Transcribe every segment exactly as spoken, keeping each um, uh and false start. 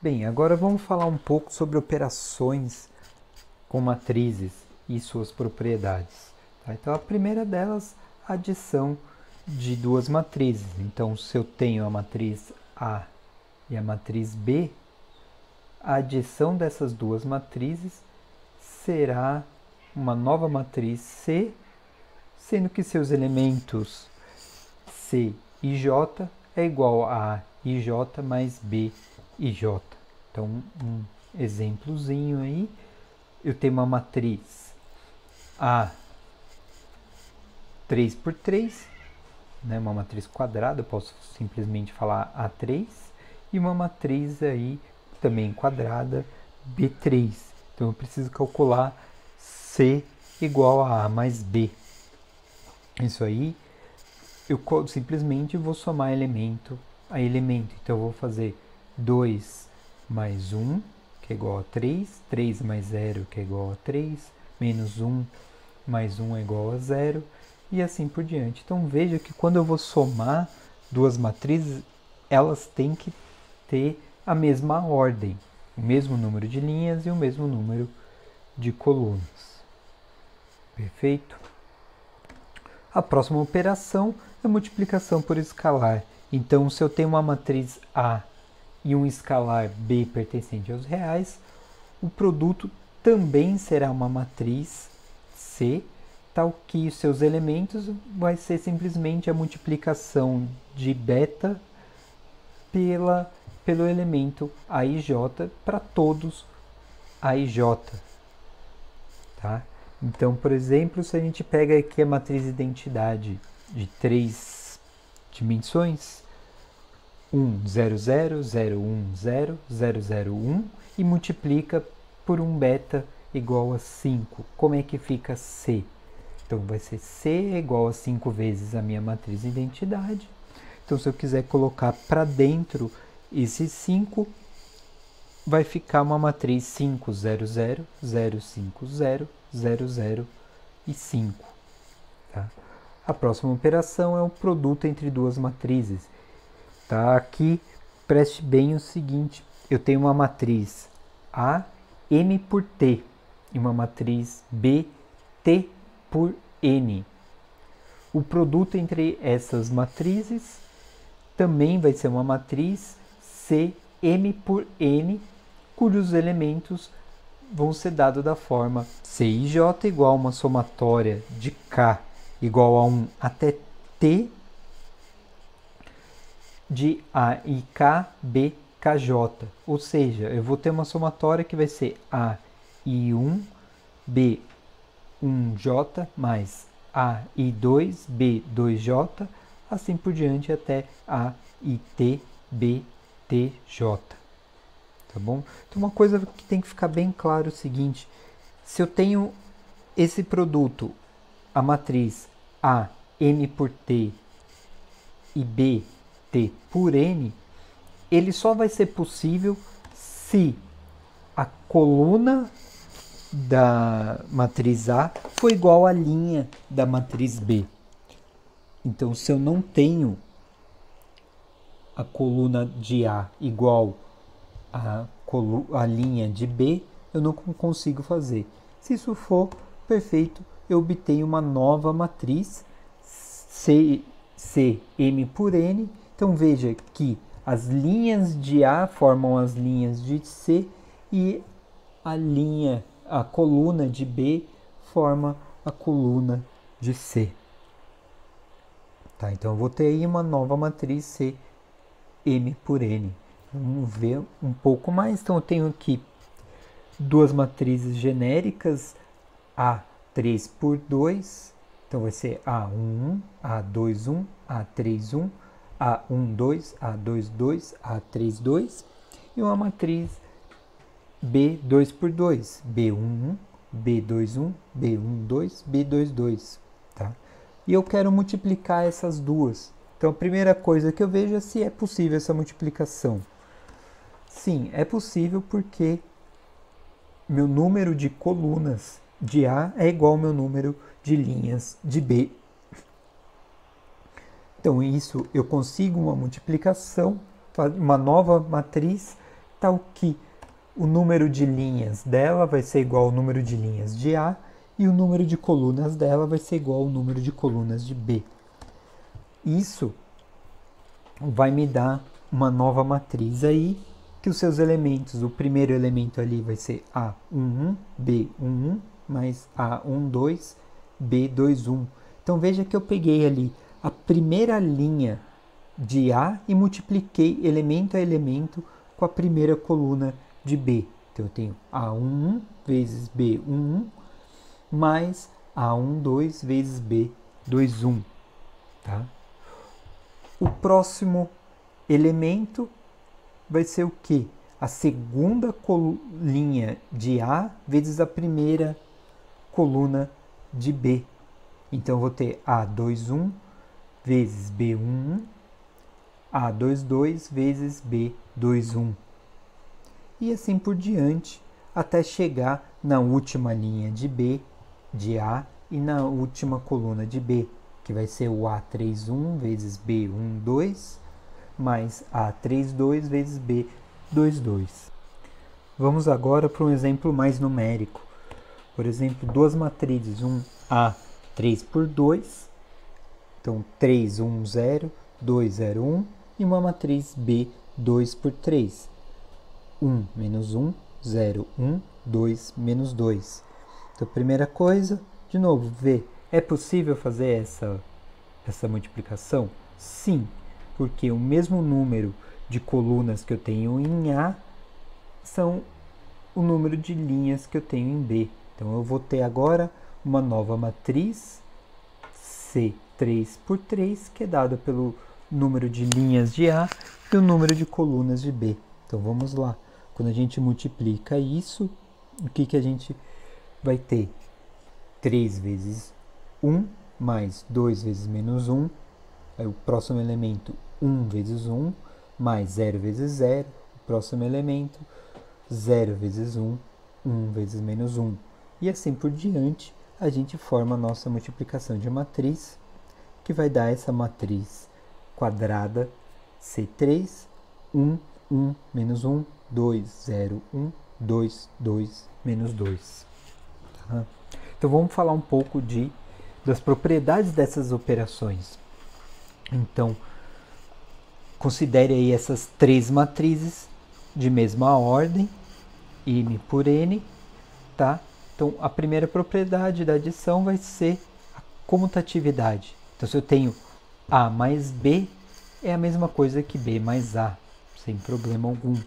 Bem, agora vamos falar um pouco sobre operações com matrizes e suas propriedades. Tá? Então, a primeira delas, a adição de duas matrizes. Então, se eu tenho a matriz A e a matriz B, a adição dessas duas matrizes será uma nova matriz C, sendo que seus elementos C e J é igual a I J mais B e J. Então, um exemplozinho aí, eu tenho uma matriz A três por três, né, uma matriz quadrada, eu posso simplesmente falar A três, e uma matriz aí também quadrada B três. Então eu preciso calcular C igual a A mais B. Isso aí eu simplesmente vou somar elemento a elemento. Então eu vou fazer dois mais um, que é igual a três, três mais zero, que é igual a três, menos um mais um é igual a zero, e assim por diante. Então veja que quando eu vou somar duas matrizes, elas têm que ter a mesma ordem, o mesmo número de linhas e o mesmo número de colunas. Perfeito? A próxima operação é multiplicação por escalar. Então, se eu tenho uma matriz A e um escalar B pertencente aos reais, o produto também será uma matriz C, tal que seus elementos vai ser simplesmente a multiplicação de beta pela, pelo elemento A I J para todos A I J. Tá? Então, por exemplo, se a gente pega aqui a matriz identidade de três dimensões, um, zero, zero, zero, um, zero, zero, zero, um, e multiplica por um beta igual a cinco. Como é que fica C? Então, vai ser C igual a cinco vezes a minha matriz identidade. Então, se eu quiser colocar para dentro esse cinco, vai ficar uma matriz cinco, zero, zero, zero, cinco, zero, zero, zero e cinco. Tá? A próxima operação é o produto entre duas matrizes. Tá? Aqui, preste bem o seguinte, eu tenho uma matriz A, M por T, e uma matriz B, T por N. O produto entre essas matrizes também vai ser uma matriz C, M por N, cujos elementos vão ser dados da forma C I J igual a uma somatória de K igual a um até T de A I K, B, K J. Ou seja, eu vou ter uma somatória que vai ser A I um, B um J mais A I dois, B dois J, assim por diante até A I T, B, T J. Tá bom? Então uma coisa que tem que ficar bem claro é o seguinte, se eu tenho esse produto, a matriz A, M por T e B, T por N, ele só vai ser possível se a coluna da matriz A for igual à linha da matriz B. Então, se eu não tenho a coluna de A igual a, a linha de B, eu não consigo fazer. Se isso for perfeito, eu obtenho uma nova matriz C, C M por N. Então veja que as linhas de A formam as linhas de C e a linha, a coluna de B forma a coluna de C. Tá, então eu vou ter aí uma nova matriz C M por N. Vamos ver um pouco mais. Então eu tenho aqui duas matrizes genéricas, A três por dois, então vai ser A um, A dois, um, A três, um, A um, dois, A dois, dois, A três, dois, e uma matriz B dois por dois, B um, um, B dois, um, B um, dois, B dois, dois. Tá? E eu quero multiplicar essas duas. Então a primeira coisa que eu vejo é se é possível essa multiplicação. Sim, é possível porque meu número de colunas de A é igual ao meu número de linhas de B. Então, isso eu consigo uma multiplicação, uma nova matriz tal que o número de linhas dela vai ser igual ao número de linhas de A e o número de colunas dela vai ser igual ao número de colunas de B. Isso vai me dar uma nova matriz aí, que os seus elementos, o primeiro elemento ali vai ser A um um, B um um, mais A um dois, B dois um. Então veja que eu peguei ali a primeira linha de A e multipliquei elemento a elemento com a primeira coluna de B. Então eu tenho A um um vezes B um um, mais A um dois vezes B dois um. Tá? O próximo elemento vai ser o quê? A segunda linha de A vezes a primeira coluna de B. Então eu vou ter A dois um vezes B um um, A dois dois vezes B dois um. E assim por diante, até chegar na última linha de B, de A, e na última coluna de B, que vai ser o A trinta e um vezes B um dois, mais A trinta e dois vezes B vinte e dois. Vamos agora para um exemplo mais numérico. Por exemplo, duas matrizes, um A três por dois, então três, um, zero, dois, zero, um, e uma matriz B dois por três, um menos um, zero, um, dois, menos dois. Então, primeira coisa, de novo, ver, é possível fazer essa, essa multiplicação? Sim, porque o mesmo número de colunas que eu tenho em A são o número de linhas que eu tenho em B. Então, eu vou ter agora uma nova matriz C três por três, que é dada pelo número de linhas de A e o número de colunas de B. Então, vamos lá. Quando a gente multiplica isso, o que, que a gente vai ter? três vezes um, mais dois vezes menos um. Aí o próximo elemento, um vezes um, mais zero vezes zero. O próximo elemento, zero vezes um, um vezes menos um. E assim por diante, a gente forma a nossa multiplicação de matriz, que vai dar essa matriz quadrada C três, um, um, menos um, dois, zero, um, dois, dois, menos dois. Tá? Então vamos falar um pouco de, das propriedades dessas operações. Então, considere aí essas três matrizes de mesma ordem, M por N, tá? Então, a primeira propriedade da adição vai ser a comutatividade. Então, se eu tenho A mais B, é a mesma coisa que B mais A, sem problema algum.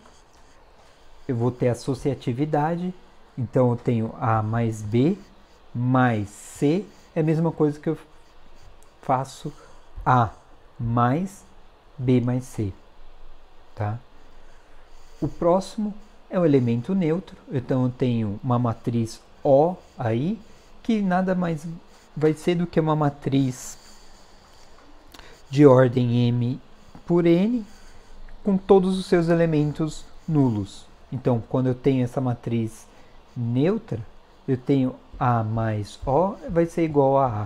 Eu vou ter associatividade, então eu tenho A mais B mais C, é a mesma coisa que eu faço A mais B mais C. Tá? O próximo é o elemento neutro, então eu tenho uma matriz O aí, que nada mais vai ser do que uma matriz de ordem M por N, com todos os seus elementos nulos. Então, quando eu tenho essa matriz neutra, eu tenho A mais O vai ser igual a A.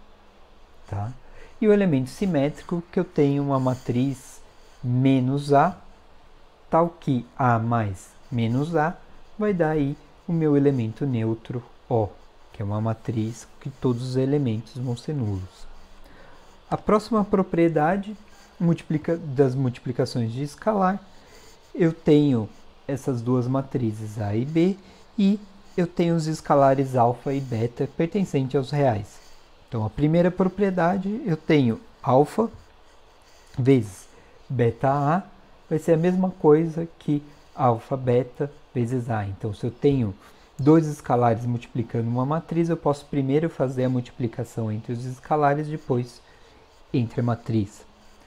Tá? E o elemento simétrico, que eu tenho uma matriz menos A, tal que A mais menos A vai dar aí o meu elemento neutro O, que é uma matriz que todos os elementos vão ser nulos. A próxima propriedade multiplica, das multiplicações de escalar, eu tenho essas duas matrizes A e B e eu tenho os escalares alfa e beta pertencentes aos reais. Então, a primeira propriedade, eu tenho alfa vezes beta A, vai ser a mesma coisa que alfa beta vezes A. Então, se eu tenho dois escalares multiplicando uma matriz, eu posso primeiro fazer a multiplicação entre os escalares, depois entre a matriz.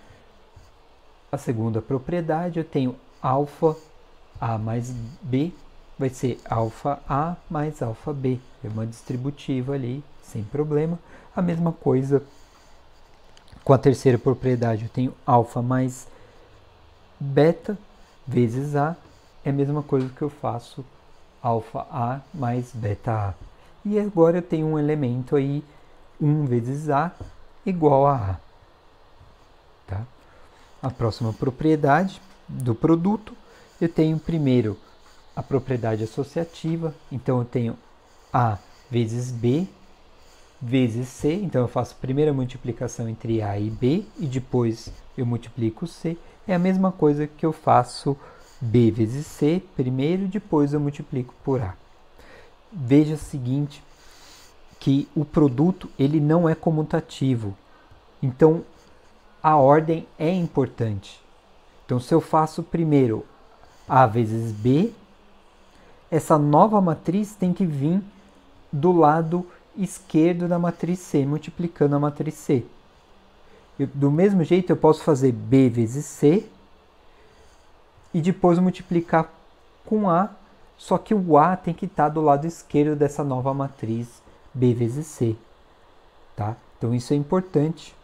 A segunda propriedade, eu tenho alfa A mais B, vai ser alfa A mais alfa B. É uma distributiva ali, sem problema. A mesma coisa com a terceira propriedade, eu tenho alfa mais beta vezes A, é a mesma coisa que eu faço alfa A mais beta A. E agora eu tenho um elemento aí, um vezes A igual a A. Tá? A próxima propriedade do produto, eu tenho primeiro a propriedade associativa, então eu tenho A vezes B vezes C, então eu faço a primeira multiplicação entre A e B e depois eu multiplico C. É a mesma coisa que eu faço B vezes C primeiro e depois eu multiplico por A. Veja o seguinte, que o produto ele não é comutativo, então a ordem é importante. Então se eu faço primeiro A vezes B, essa nova matriz tem que vir do lado esquerdo da matriz C, multiplicando a matriz C. Eu, do mesmo jeito, eu posso fazer B vezes C e depois multiplicar com A, só que o A tem que estar do lado esquerdo dessa nova matriz B vezes C. Tá? Então isso é importante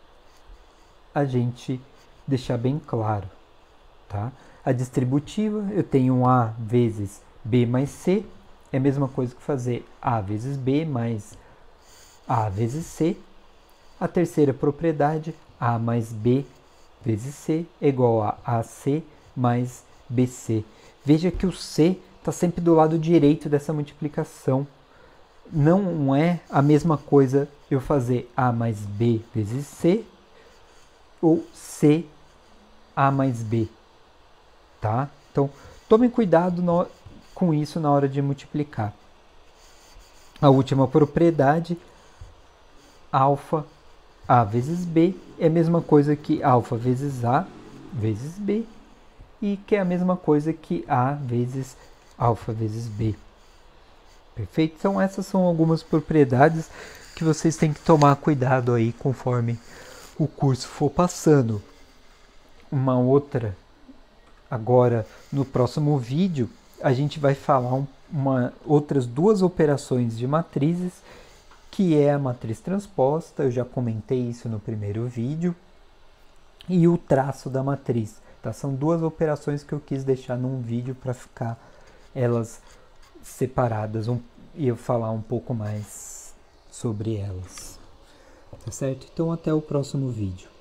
a gente deixar bem claro. Tá? A distributiva, eu tenho um A vezes B mais C, é a mesma coisa que fazer A vezes B mais A vezes C. A terceira propriedade, A mais B vezes C é igual a AC mais B C. Veja que o C está sempre do lado direito dessa multiplicação. Não é a mesma coisa eu fazer A mais B vezes C ou C A mais B. Tá? Então, tomem cuidado no, com isso na hora de multiplicar. A última propriedade, alfa A vezes B, é a mesma coisa que alfa vezes A vezes B, e que é a mesma coisa que A vezes alfa vezes B. Perfeito? Então essas são algumas propriedades que vocês têm que tomar cuidado aí conforme o curso for passando. Uma outra, agora no próximo vídeo, a gente vai falar um, uma, outras duas operações de matrizes, que é a matriz transposta, eu já comentei isso no primeiro vídeo, e o traço da matriz. Tá? São duas operações que eu quis deixar num vídeo para ficar elas separadas um, e eu falar um pouco mais sobre elas. Tá certo? Então até o próximo vídeo.